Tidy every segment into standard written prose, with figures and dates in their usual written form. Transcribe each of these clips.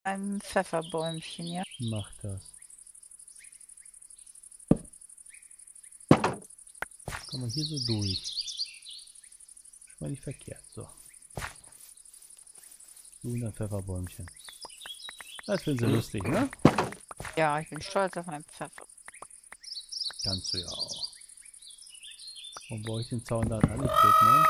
Ein Pfefferbäumchen, ja. Mach das. Kommen wir hier so durch. Schon mal nicht verkehrt. So. Du und ein Pfefferbäumchen. Das finden Sie lustig, ne? Ja, ich bin stolz auf meinen Pfeffer. Kannst du ja auch. Und baue ich den Zaun da an? Ich drück mal.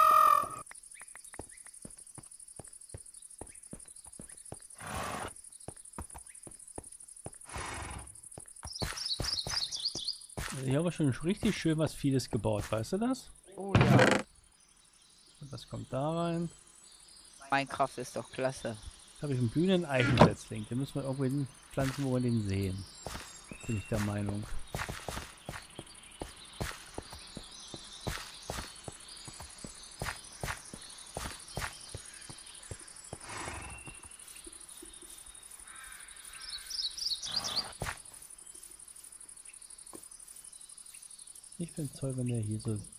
Hier haben wir schon richtig schön was vieles gebaut, weißt du das? Oh ja. Und was kommt da rein? Minecraft ist doch klasse. Jetzt habe ich einen blühenden Eichensetzling. Den müssen wir irgendwo hin pflanzen, wo wir den sehen. Bin ich der Meinung. Ich finde es toll, wenn der hier so...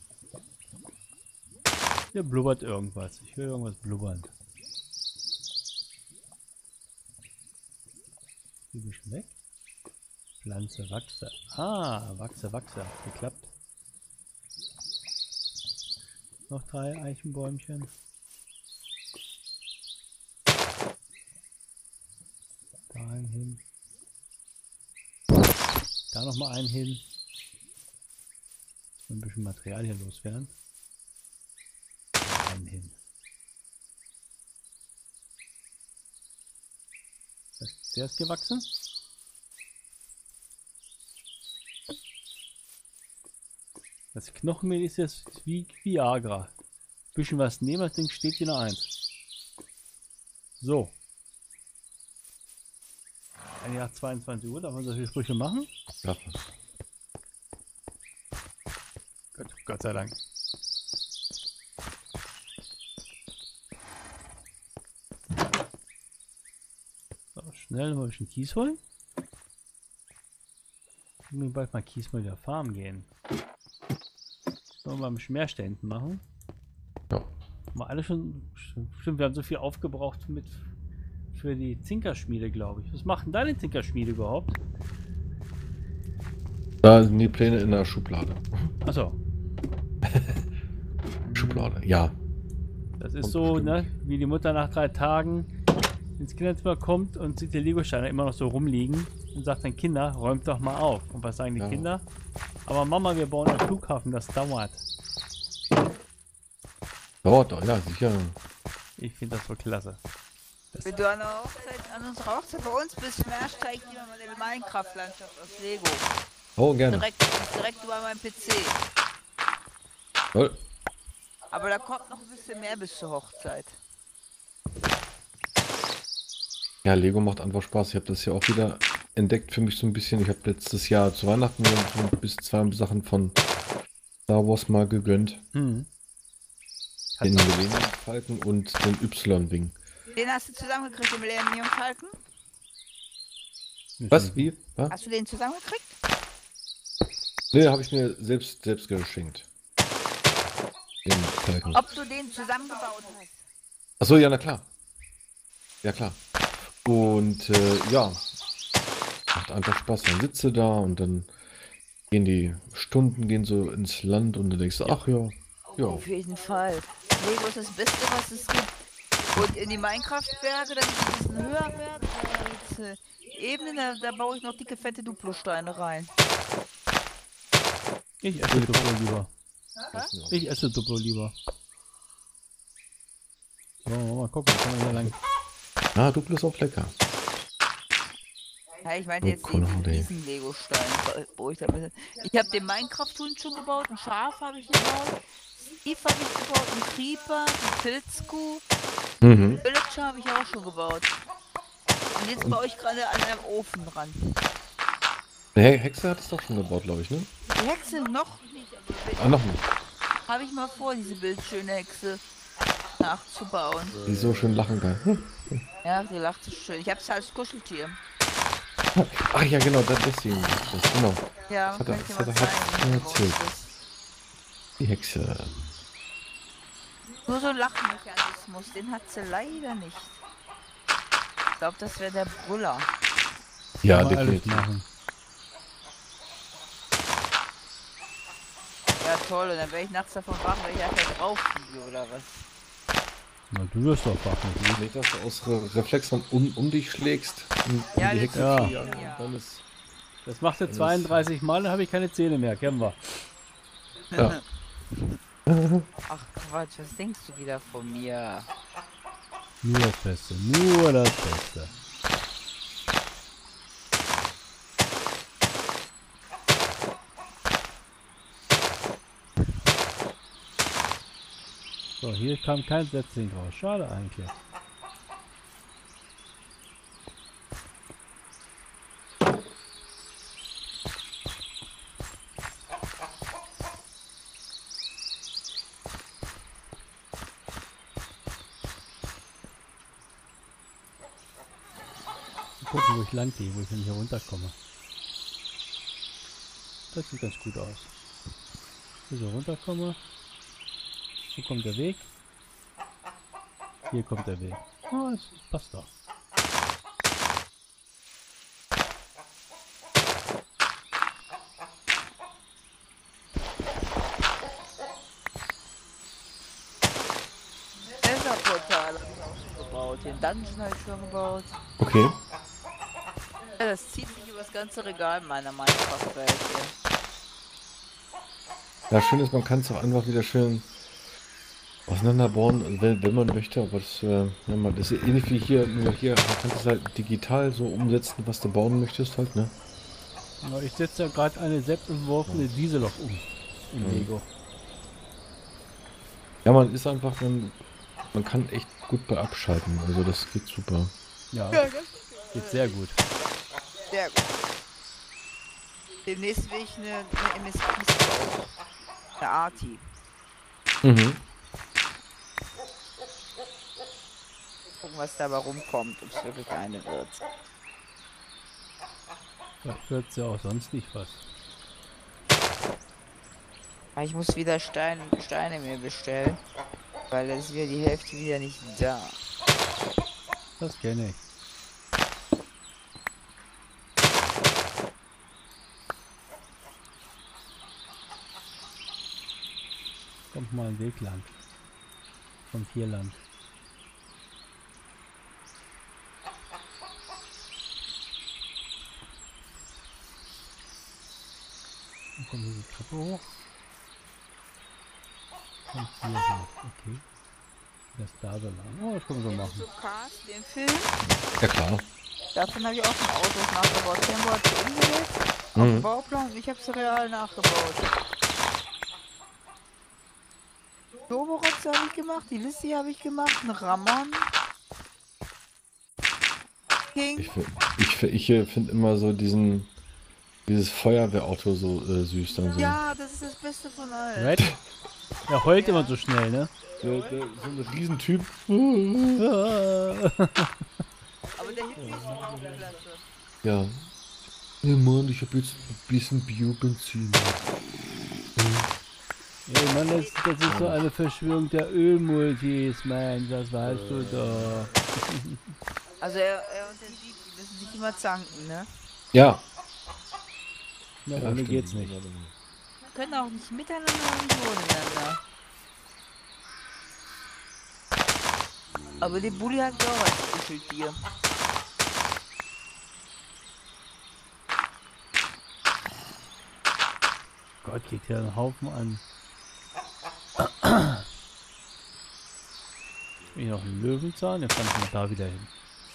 Hier blubbert irgendwas. Ich höre irgendwas blubbern. Hier bin ich weg. Pflanze, wachse. Ah, wachse, wachse. Hat geklappt. Noch 3 Eichenbäumchen. Da einen hin. Da nochmal einen hin. Ein bisschen Material hier loswerden. Einen hin. Der ist gewachsen. Das Knochenmehl ist jetzt wie Viagra. Bisschen was nehmen, das Ding steht wieder 1. So. Nach 22 Uhr, darf man solche Sprüche machen? Ja. Gott sei Dank. So, schnell mal ein bisschen Kies holen. Ich muss bald mal Kies mal wieder farmen gehen. Sollen wir mal ein bisschen mehr Ständen machen? Ja. Mal alle schon. Stimmt, wir haben so viel aufgebraucht für die Zinkerschmiede, glaube ich. Was macht denn deine Zinkerschmiede überhaupt? Da sind die Pläne in der Schublade. Achso. Schublade, ja. Das ist Kommt so, bestimmt. ne, wie die Mutter nach 3 Tagen ins Kinderzimmer kommt und sieht die Legosteine immer noch so rumliegen und sagt dann, Kinder, räumt doch mal auf. Und was sagen die Ja. Kinder? Aber Mama, wir bauen einen Flughafen, das dauert. Dauert doch, ja, sicher. Ich finde das so klasse. Das, Wenn du an unserer Hochzeit bei uns bist, steigt jemand mal in die Minecraft-Landschaft aus Lego. Oh, gerne. Direkt über meinem PC. Toll. Aber da kommt noch ein bisschen mehr bis zur Hochzeit. Ja, Lego macht einfach Spaß. Ich habe das ja auch wieder entdeckt für mich so ein bisschen. Ich habe letztes Jahr zu Weihnachten mir so bis 2 Sachen von Star Wars mal gegönnt. hm. Den Millennium Falcon und den Y-Wing. Den hast du zusammengekriegt, den Millennium Falcon? Was? Wie? Was? Hast du den zusammengekriegt? Nee, habe ich mir selbst geschenkt. Den Falcon. Ob du den zusammengebaut hast? Achso, ja, na klar. Ja, klar. Und ja, macht einfach Spaß. Dann sitzt du da und dann gehen die Stunden so ins Land und dann denkst du, ach ja, ja. Auf jeden Fall. Lego ist das Beste, was es gibt. Und in die Minecraft-Berge, da gibt es ein bisschen höher werden, da gibt's, Ebenen, da baue ich noch dicke, fette Duplosteine rein. Ich esse Duplo lieber. Was? Ich esse Duplo lieber. So, mal gucken, kommen wir hier lang. Ah, Duplo ist auch lecker. Ja, ich meine Oh, jetzt Konrad, diesen Lego-Stein, wo ich da bin. Ich habe den Minecraft-Hund schon gebaut, ein Schaf habe ich gebaut, Steve habe ich gebaut, einen Creeper, eine Pilzkuh, Mhm. Villager habe ich auch schon gebaut. Und jetzt baue ich gerade an einem Ofen dran. Der Hexe hat es doch schon gebaut, glaube ich, ne? Die Hexe noch nicht, Ah, noch nicht. aber habe ich mal vor, diese bildschöne Hexe nachzubauen. Die so schön lachen kann. Ja, die lacht so schön. Ich habe es als Kuscheltier. Ach ja, genau, deswegen. Das, genau. Ja, Hat kann er- ich dir hat mal er- zeigen. hat er erzählt. Die Hexe. Nur so ein Lachmechanismus, den hat sie leider nicht. glaube, das wäre der Brüller. Ja, Kann man alles definitiv. machen. Ja, toll. Und dann werde ich nachts davon wach, weil ich einfach drauf fliege oder was. Na, du wirst doch wach mit ihm. Nicht, dass du aus Reflexen um dich schlägst, um Ja, die das Hexe Ja. zu jagen. Ja. Und dann ist, Das macht er 32 Mal, dann habe ich keine Zähne mehr. Kennen wir. ja. Ach Quatsch, was denkst du wieder von mir? Nur das Beste. Nur das Beste. So, hier kam kein Setzling raus. Schade eigentlich. Mal gucken, wo ich lang gehe, wo ich nicht hier runterkomme. Das sieht ganz gut aus. Hier so runterkomme. Wo kommt der Weg? Hier kommt der Weg. Oh, das passt doch. Nether-Portal habe ich auch schon gebaut. Den Dungeon habe ich schon gebaut. Okay. Ja, das zieht sich über das ganze Regal meiner Minecraft-Welt hier. Ja, schön ist, man kann es auch einfach wieder schön auseinanderbauen, wenn man möchte. Aber das, das ist ähnlich wie hier, nur hier, man kann es halt digital so umsetzen, was du bauen möchtest halt, ne? Ja, ich setze ja gerade eine selbst entworfene Dieselloch um. In Mhm. Lego. Ja, man ist einfach, man kann echt gut bei abschalten, also das geht super. Ja, Ja, das geht sehr gut. sehr gut. Demnächst will ich eine MSP bauen. Eine Arti. Mhm. Gucken, was dabei rumkommt, ob es wirklich eine wird. Vielleicht wird ja auch sonst nicht was. Aber ich muss wieder Steine mir bestellen, weil da ist wieder die Hälfte wieder nicht da. Das kenne ich. Kommt mal ein Weg lang. Kommt hier lang. Dann kommt diese Treppe hoch. Kommt hier hoch. Okay. Das da so lang. Oh, das können wir so machen. So Cars, den Film, Ja klar. davon habe ich auch schon Autos nachgebaut. Tempo hat sie umgesetzt, auf dem Mhm. Bauplan und ich habe sie real nachgebaut. Turborotz habe ich gemacht, die Lissi habe ich gemacht, einen Ramon. King. Ich finde immer so dieses Feuerwehrauto so süß dann so. Ja, das ist das Beste von allen. Red? Er heult immer so schnell, ne? So ein Riesentyp. Aber der Hit ist auch klasse. Ja. Ja Mann, ich habe jetzt ein bisschen Biobenzin. Ey Mann, das ist so eine Verschwörung der Ölmultis, Mann, das weißt du doch. Also er und der Sieb, die müssen sich immer zanken, ne? Ja. Na, Ja, ohne stimmt. geht's nicht. Können auch nicht miteinander und nicht ohneinander. Aber der Bulli hat ja auch als Kuscheltier. Gott, geht hier ein Haufen an. Hier noch einen Löwenzahn, den fand ich mal da wieder hin.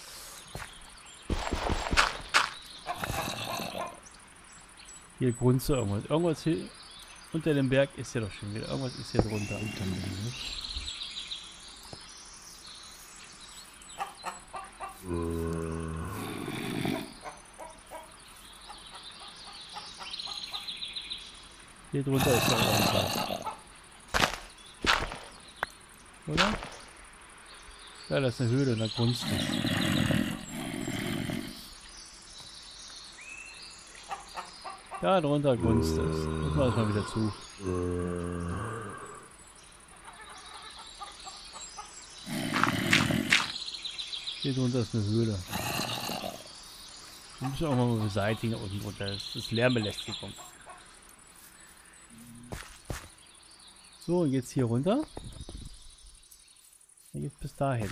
Hier grunzt irgendwas. Irgendwas hier unter dem Berg ist ja doch schon wieder. Irgendwas ist hier drunter. Hier drunter ist doch irgendwas. Oder? Ja, das ist eine Höhle, da grunzt es. Da drunter grunzt es. Müssen wir das mal wieder zu. Hier drunter ist eine Höhle. Die müssen wir auch mal beseitigen unten drunter. Das ist Lärmbelästigung. So, und jetzt hier runter. Dann geht's bis dahin.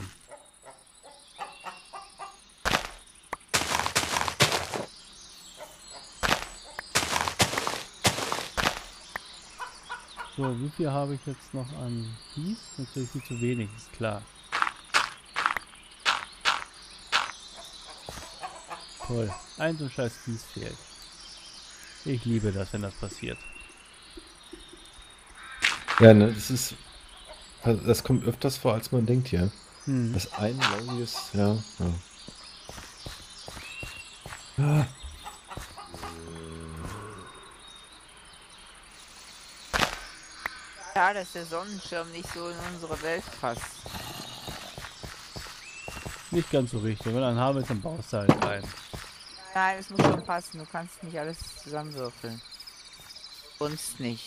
So, wie viel habe ich jetzt noch an Kies? Natürlich viel zu wenig, ist klar. Toll. Ein so scheiß Kies fehlt. Ich liebe das, wenn das passiert. Ja, ne, das kommt öfters vor, als man denkt hier. Hm. Das ein lauliges, ja. Ah. Ja, dass der Sonnenschirm nicht so in unsere Welt passt. Nicht ganz so richtig. Wenn wir einen haben, dann baust du halt rein. Nein, es muss schon passen. Du kannst nicht alles zusammenwürfeln. Sonst nicht.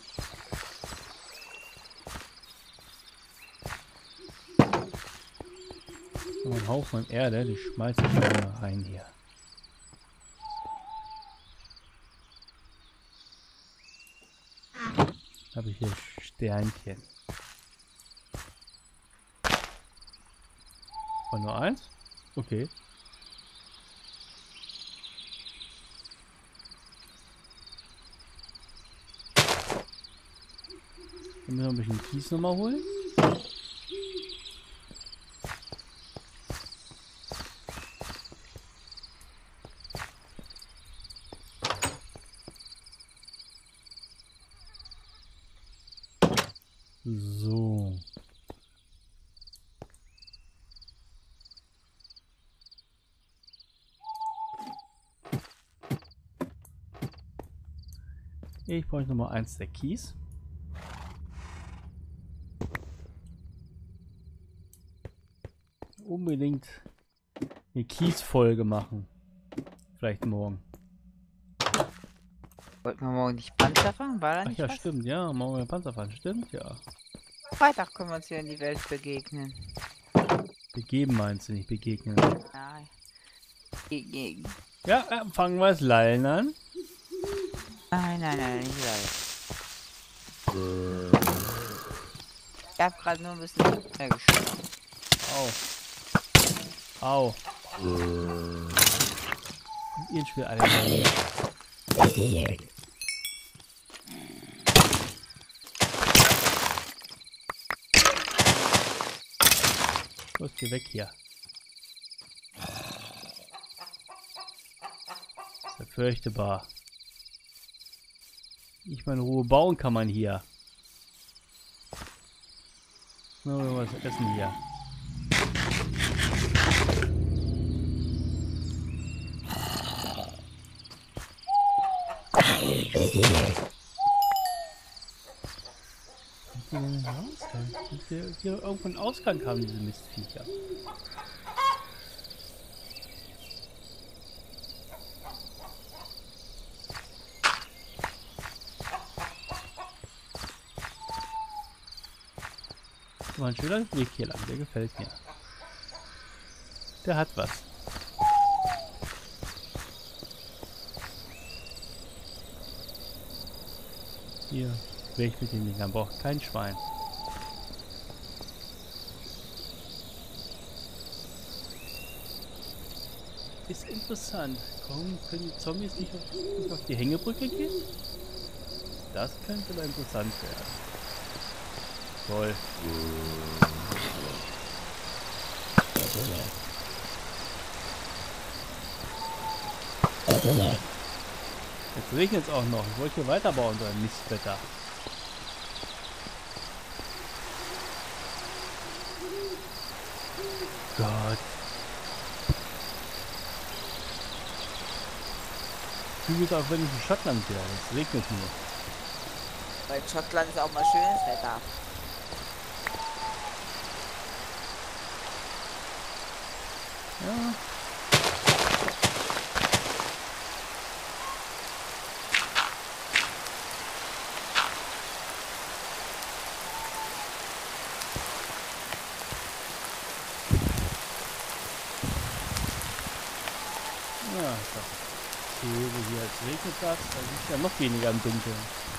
So, ein Haufen Erde, die schmeiße ich mal rein hier. Habe ich hier Sternchen. War nur eins? Okay. Dann müssen wir ein bisschen Kies nochmal holen. So. Ich brauche nochmal eins der Kies. Unbedingt eine Kiesfolge machen. Vielleicht morgen. Wollten wir morgen nicht Panzer fahren? War da Ach nicht ja, was? stimmt, ja, morgen wir Panzer fahren, stimmt, ja. Freitag können wir uns wieder in die Welt begegnen. Begeben meinst du, nicht begegnen. Nein. Gegen. Ja, fangen wir das Lallen an. Nein, nicht live. Ich hab gerade nur ein bisschen mehr geschossen. Au. Ihr spielt alle rein. Los, geh weg hier. Sehr fürchterbar. Nicht mal in Ruhe bauen kann man hier. Nur was essen hier. Hier irgendwo einen Ausgang haben diese Mistviecher. War ein schöner Weg hier lang, der gefällt mir. Der hat was. Hier, weg mit den Dingern, braucht kein Schwein. Ist interessant. Warum können die Zombies nicht auf die Hängebrücke gehen? Das könnte aber interessant werden. Toll. Jetzt regnet es auch noch. Ich wollte hier weiterbauen, so ein Mistwetter. Gott. Wie es auch wenn ich in Schottland wäre. Es regnet nur. Weil Schottland ist auch mal schönes Wetter. Ja. Ja, so hier als regnet das, da ist ja noch weniger im Dunkeln.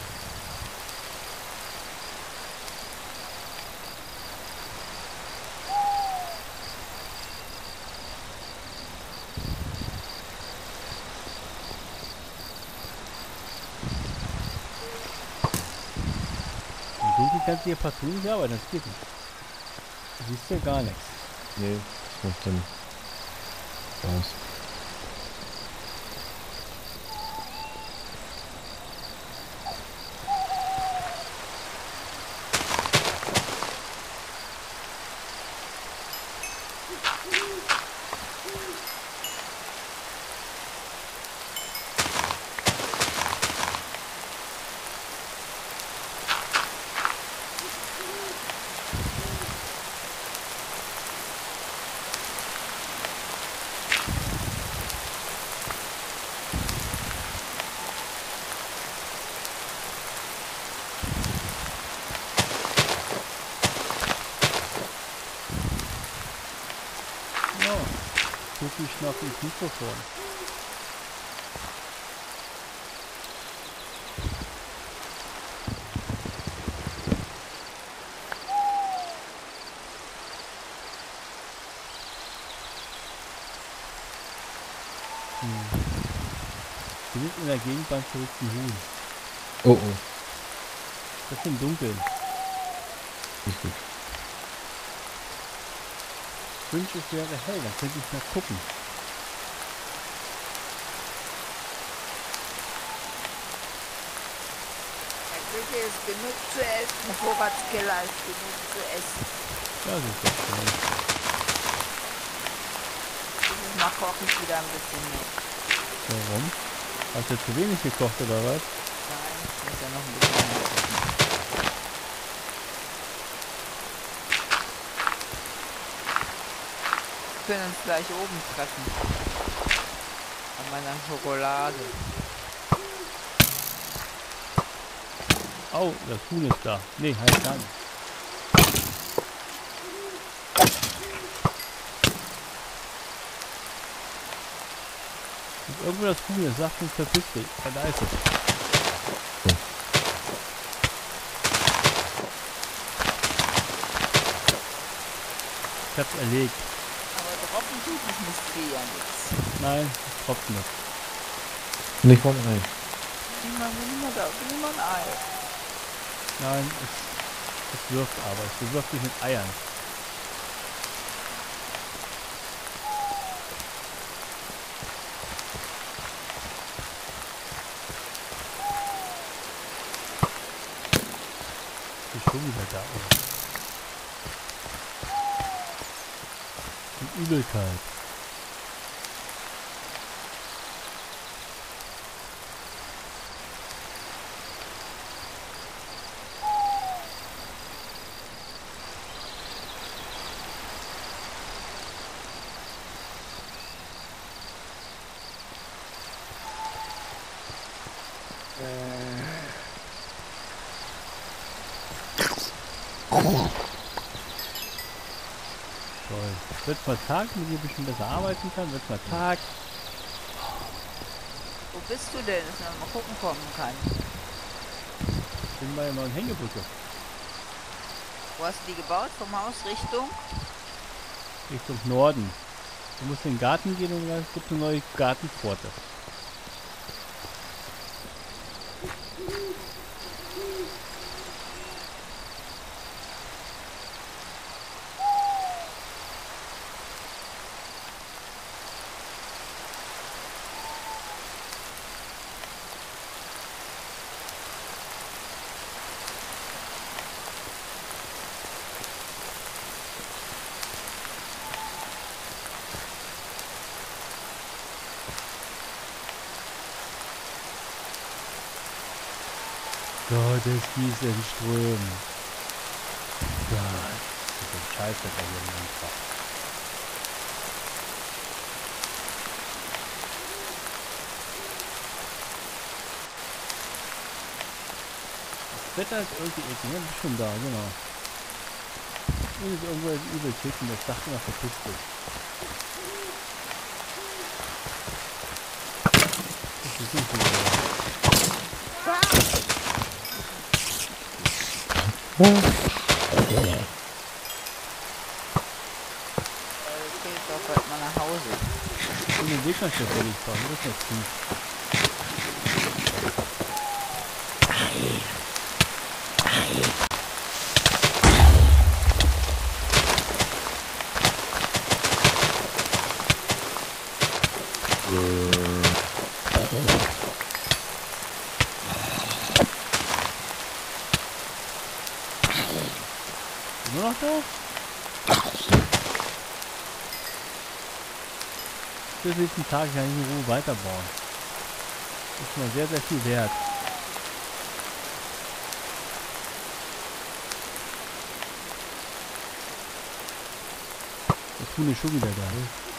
Im Dunkeln kannst du hier partout nicht arbeiten, das geht nicht. Du siehst ja gar nichts. Nee, das macht dann Spaß. Ja, guck ich nach dem Mikrofon. Hier ist in der Gegend beim verrückten Huhn. Oh, oh, Das ist im Dunkeln. nicht gut. Ich wünsche, es wäre hell, dann könnte ich mal gucken. In der Küche ist genug zu essen, im Vorratskeller ist genug zu essen. Ja, das ist doch schön. Dieses Mal koche ich wieder ein bisschen mehr. Warum? Hast du zu wenig gekocht oder was? Nein, ich muss ja noch ein bisschen mehr kochen. Wir können uns gleich oben treffen. An meiner Schokolade. Oh, das Huhn ist da. Nee, halt gar nicht. Und irgendwo das Huhn, das sagt uns, verpiss dich. Ja, da ist es. Ich hab's erlegt. Aber tropfen tut es nicht ja nichts. Nein, es tropft nicht. Nicht mal ein Ei. Niemand Ei. Nein, es wirft aber. Es bewirft sich mit Eiern. Ist schon wieder da. Und Übelkeit. Toll. Wird mal Tag, mit dir ein bisschen besser arbeiten kann. Wird mal Tag. Wo bist du denn, dass man mal gucken kommen kann? Bin bei der neuen Hängebrücke. Wo hast du die gebaut? Vom Haus Richtung? Richtung Norden. Du musst in den Garten gehen und es gibt eine neue Gartenpforte. Gottes Gieß in Strömen. Ja, das ist ein Scheißwetter hier im Landtag. Das Wetter ist irgendwie eklig, ja, bist schon da, genau. Irgendwo übel ticken, das sagt immer verpiss dich. ist nicht so gut. Okay, jetzt auch bald mal nach Hause. Ich bin den Weg noch nicht fertig fahren, das ist nicht gut. Nur noch da? Bis nächsten Tag kann ich in Ruhe weiterbauen. Das ist mal sehr, sehr viel wert. Das Huhn ist schon wieder da.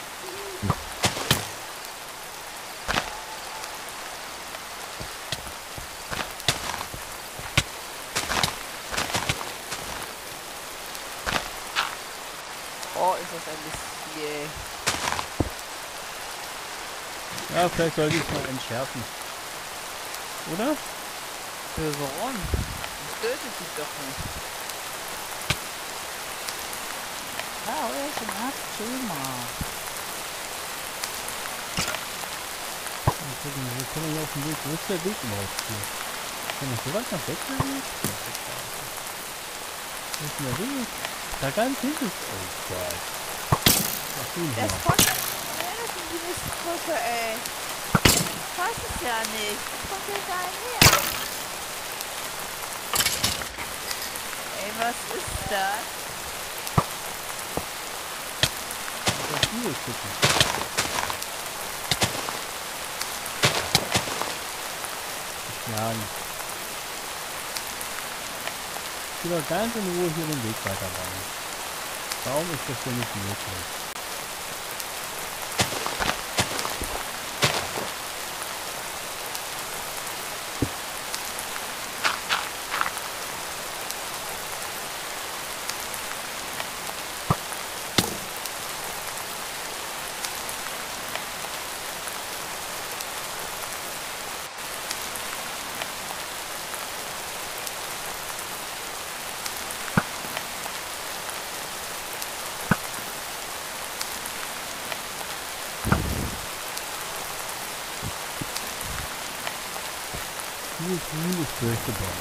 Oh, ist das ein bisschen... Ja, vielleicht sollte ich es mal entschärfen. Oder? Warum? Das tötet sich doch nicht. Ah, oder ist ein Abschirmer. Mal gucken, wo kommen wir hier auf den Weg? Wo ist der Weg überhaupt hier? Kann ich so weit nach weg sein? Wo ist denn der Weg? Da ganz hinten ist... Oh Gott. Was tun wir? Das kommt ja das sind die Mistbrücke, ey. Ich weiß es ja nicht. Wo kommt der da her? Ey, was ist das? Das Video gucken. Geschlagen. Ich will doch ganz in Ruhe hier den Weg weiterbauen. Warum ist das denn nicht möglich? Dieses Huhn ist durchgebaut.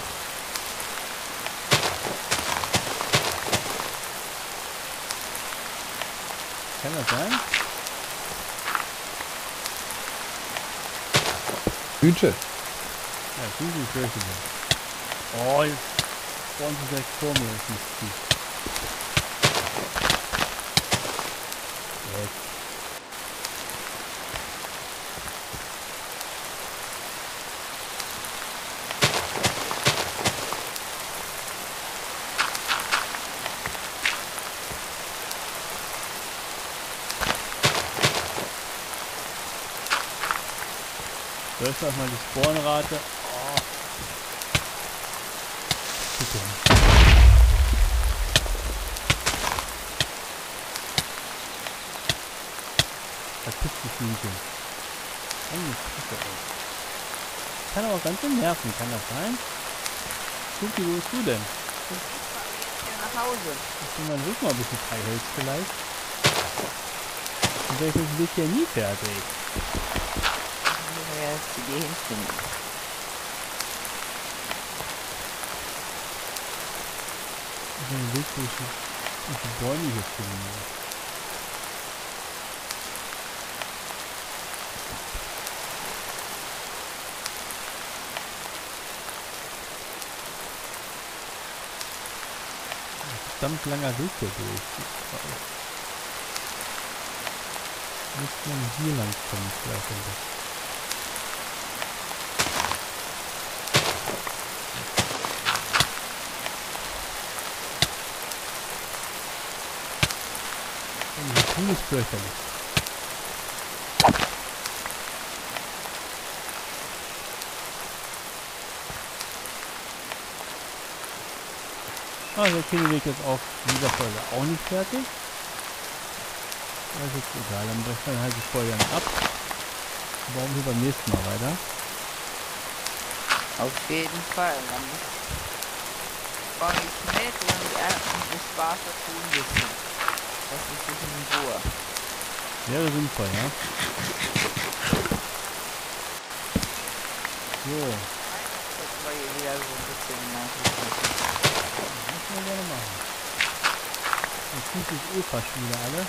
Kann das sein? Hühnchen. Ja, das Huhn ist durchgebaut. Oh, jetzt spawnen sie direkt vor mir. Das ist nicht gut. Jetzt. Da ist auch mal die Spawnrate. Oh. Super. Verpisst dich Hühnchen. Angepisse ey. Kann aber ganz schön nerven, kann das sein? Suki, wo bist du denn? Ich fahre jetzt hier nach Hause. Dass du mein Rücken mal ein bisschen frei hältst vielleicht? Dann wäre ich mit dem Weg hier nie fertig. Ja, zu dir hinfinden. Ich bin Weg, wo ich die Bäume hier finden muss. Verdammt langer Weg hier durch. Müsste man hier lang kommen, vielleicht ein bisschen. Das Huhn ist fürchterlich. Also okay, der Weg jetzt auch in dieser Folge auch nicht fertig. Das ist jetzt egal, dann brechen wir halt die Folge dann ab. bauen wir beim nächsten Mal weiter. Auf jeden Fall. Dann baue ich mit und das Spaß dazu ein bisschen. Das ist ein bisschen in Ruhe. Wäre sinnvoll, ja. So, Jetzt war hier wieder so ein bisschen das können wir gerne machen. Jetzt sind sich eh fast schon wieder alle.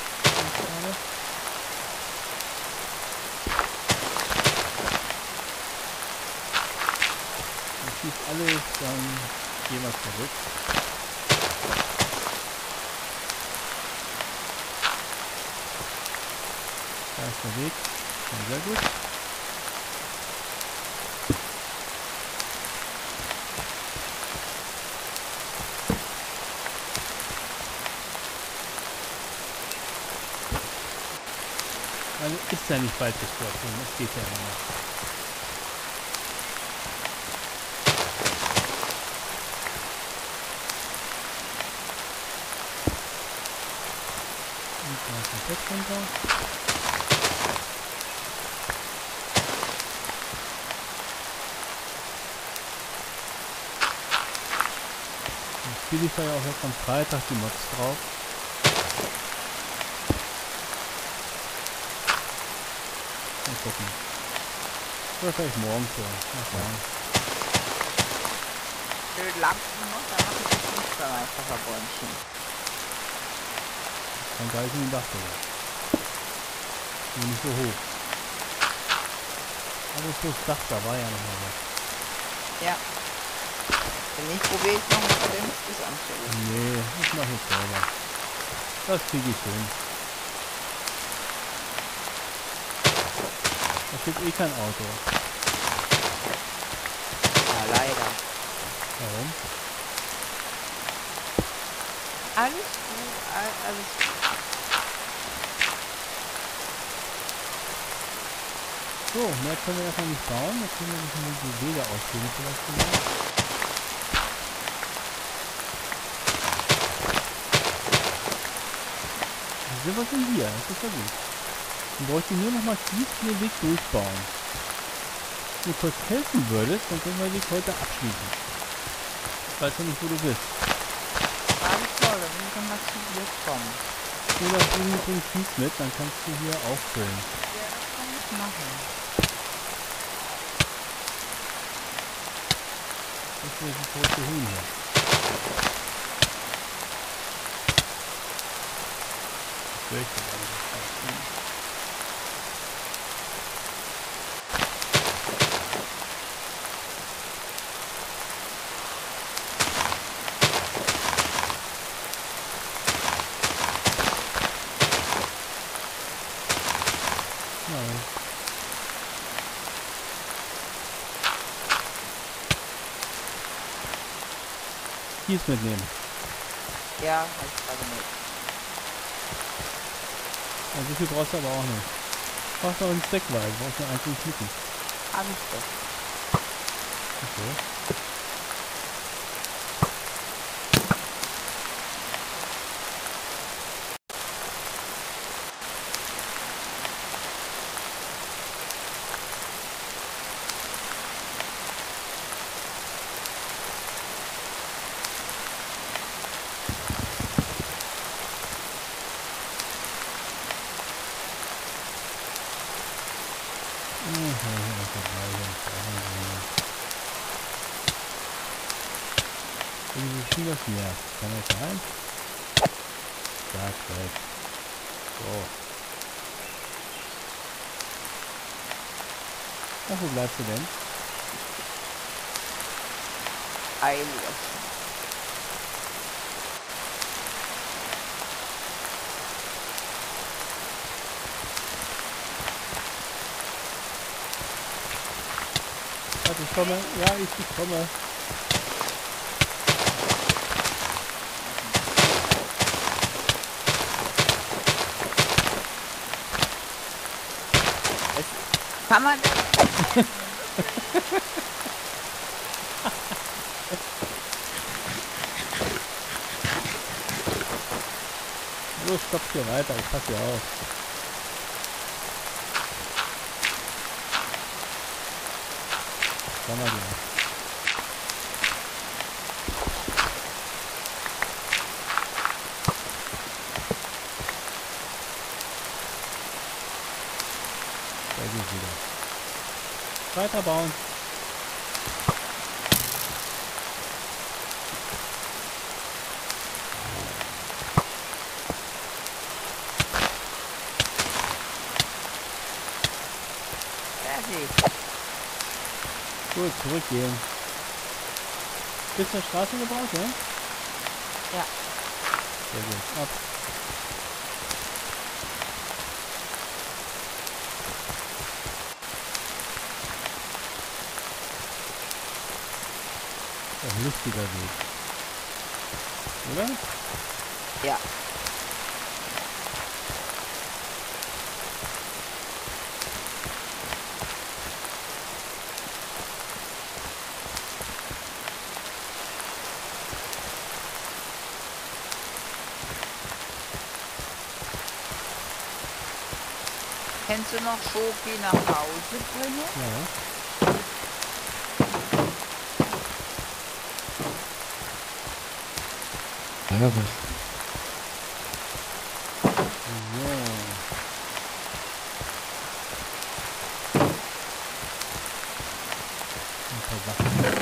Dann schießt alles, dann gehen wir zurück. Da ist der Weg. Ja, sehr gut. Also ist ja nicht bald gestorben, das geht ja immer noch. Und dann komplett runter. Dann spiele ich da ja auch jetzt am Freitag die Mods drauf. Mal gucken. Oder vielleicht morgen schon. Mal schauen. schön Lampen noch, dann mache ich das Fußballmeisterbäumchen. Dann gleich in den Dach sogar. Nur nicht so hoch. Aber das Dach, da war ja noch mal was. Ja. Wenn nicht, probiere ich noch mal den Fuß anzulegen. Nee, ich mache es selber. Das kriege ich hin. Da steht eh kein Auto. Ja, leider. Warum? Alles gut, alles gut. So, mehr können wir erstmal nicht bauen. Jetzt können wir nicht nur die Wege ausführen vielleicht sogar. Also was sind wir? Das ist ja gut. Dann bräuchte ich nur noch mal Kies für den Weg durchbauen. Wenn du kurz helfen würdest, dann können wir den Weg heute abschließen. Ich weiß ja nicht, wo du bist. Alles toll, dann will ich noch mal zu dir kommen. Oder bring Kies mit, dann kannst du hier auffüllen. Ja, das kann ich machen. Das ist ein große Huhn hier. Ich fürchte, aber das ist kein Huhn. Nein. Kies mitnehmen. Ja, hab ich gerade mit. Ja, so viel brauchst du aber auch nicht. Du brauchst aber einen Steckweise, du brauchst nur einzeln knicken. Hab ich doch. Okay. Irgendwie schien das mehr. Kann das sein? Zack, weg. So. Ach, wo bleibst du denn? Eilig. Warte, ich komme. Ja, ich komme. Kann man das? So, stopp hier weiter, ich passe hier auf. Sag mal dir. Da ist es wieder. Weiterbauen. Fertig. Gut, zurückgehen. Bis zur Straße gebaut, ja? Ja. Sehr gut. Ab. Ein lustiger Weg. Oder? Ja. Kennst du noch Schoki nach Hause bringen? Ja. Ja, was? So. Ein paar Sachen.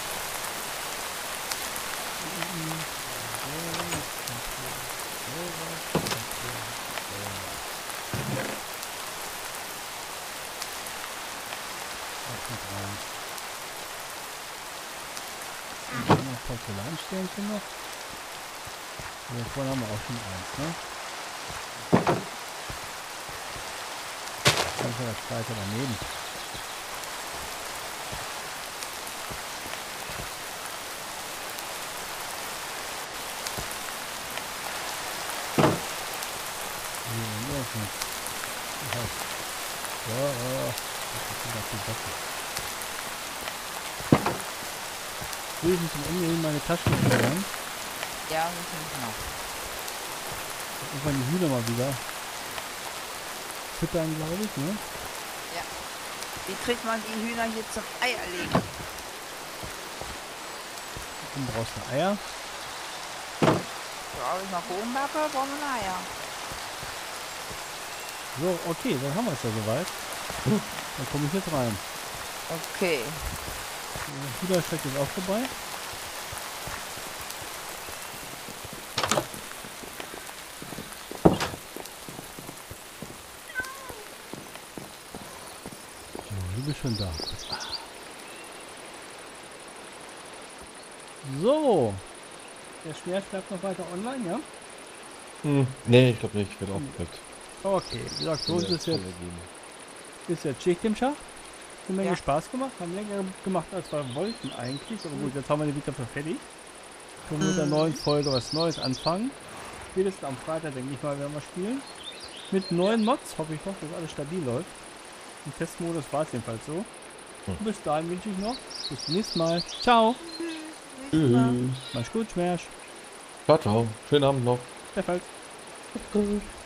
Porzellansternchen noch. Hier vorne haben wir auch schon eins, ne? Das ist ja das zweite daneben. Hier ist nicht. Ja, das ist die Sache. Will ich zum Ende hin meine Taschen steuern? Ja, das ist noch. Irgendwann die Hühner mal wieder füttern, glaube ich, ne? Ja. Wie kriegt man die Hühner hier zum Eierlegen? Dann brauchst du Eier. Brauche ich noch Bohnenbacke, brauchen wir ein Eier. So, okay, dann haben wir es ja soweit. Dann komme ich jetzt rein. Okay. Der Hühnerstreck ist auch vorbei. So, du bist schon da. So. Der Schmerz bleibt noch weiter online, ja? Nee, ich glaube nicht. Wird aufgehört. Okay, wie gesagt, so ist jetzt Schicht im Schacht. Eine Menge Ja. Spaß gemacht, haben länger gemacht als wir wollten eigentlich. Aber gut, jetzt haben wir den wieder für fertig. Können wir mit der neuen Folge was Neues anfangen. Spätestens am Freitag, denke ich mal, werden wir spielen. Mit neuen Mods, hoffe ich doch, dass alles stabil läuft. Im Testmodus war es jedenfalls so. Und bis dahin wünsche ich noch. Bis zum nächsten Mal. Ciao. Tschüss. Mach's gut, Schmerz. Ciao, ciao. Schönen Abend noch. Perfekt. Gut.